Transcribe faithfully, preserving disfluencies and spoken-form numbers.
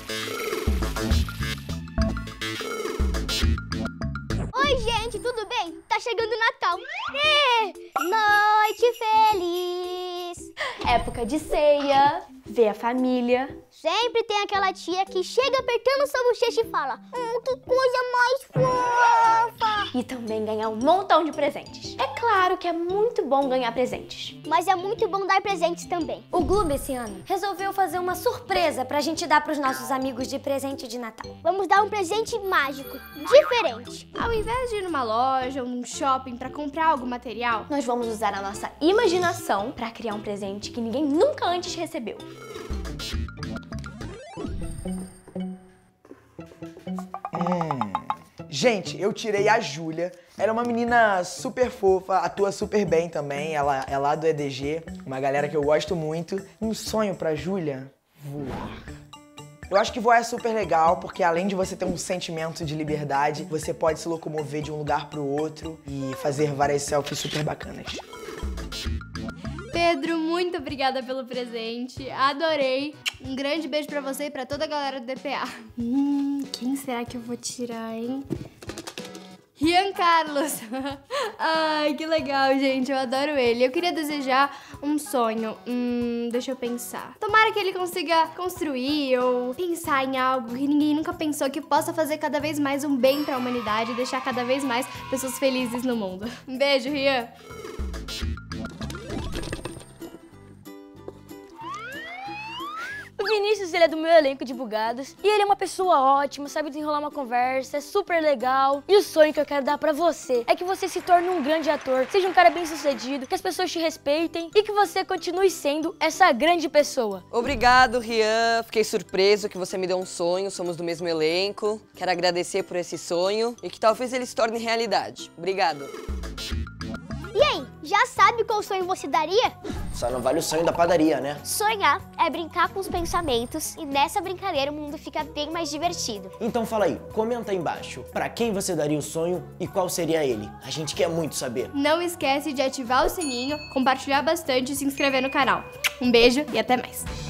Oi, gente, tudo bem? Tá chegando o Natal. É, noite feliz. Época de ceia, ver a família. Sempre tem aquela tia que chega apertando sua bochecha e fala: Hum, que coisa mais fofa. E também ganhar um montão de presentes. É claro que é muito bom ganhar presentes. Mas é muito bom dar presentes também. O Gloob esse ano resolveu fazer uma surpresa pra gente dar pros nossos amigos de presente de Natal. Vamos dar um presente mágico, diferente. Ao invés de ir numa loja ou num shopping pra comprar algum material, Nós vamos usar a nossa imaginação pra criar um presente que ninguém nunca antes recebeu. Hum. Gente, eu tirei a Júlia. Ela é uma menina super fofa, atua super bem também. Ela é lá do E D G, uma galera que eu gosto muito. Um sonho pra Júlia: voar. Eu acho que voar é super legal, porque além de você ter um sentimento de liberdade, você pode se locomover de um lugar pro outro e fazer várias selfies super bacanas. Pedro, muito obrigada pelo presente. Adorei. Um grande beijo pra você e pra toda a galera do D P A. Hum, quem será que eu vou tirar, hein? Rian Carlos. Ai, que legal, gente. Eu adoro ele. Eu queria desejar um sonho. Hum, deixa eu pensar. Tomara que ele consiga construir ou pensar em algo que ninguém nunca pensou, que possa fazer cada vez mais um bem pra humanidade e deixar cada vez mais pessoas felizes no mundo. Um beijo, Rian. O Vinícius, ele é do meu elenco de bugados e ele é uma pessoa ótima, sabe desenrolar uma conversa, é super legal. E o sonho que eu quero dar pra você é que você se torne um grande ator, seja um cara bem sucedido, que as pessoas te respeitem e que você continue sendo essa grande pessoa. Obrigado, Rian. Fiquei surpreso que você me deu um sonho, somos do mesmo elenco. Quero agradecer por esse sonho e que talvez ele se torne realidade. Obrigado. E aí, já sabe qual sonho você daria? Só não vale o sonho da padaria, né? Sonhar é brincar com os pensamentos e nessa brincadeira o mundo fica bem mais divertido. Então fala aí, comenta aí embaixo, pra quem você daria o sonho e qual seria ele? A gente quer muito saber. Não esquece de ativar o sininho, compartilhar bastante e se inscrever no canal. Um beijo e até mais.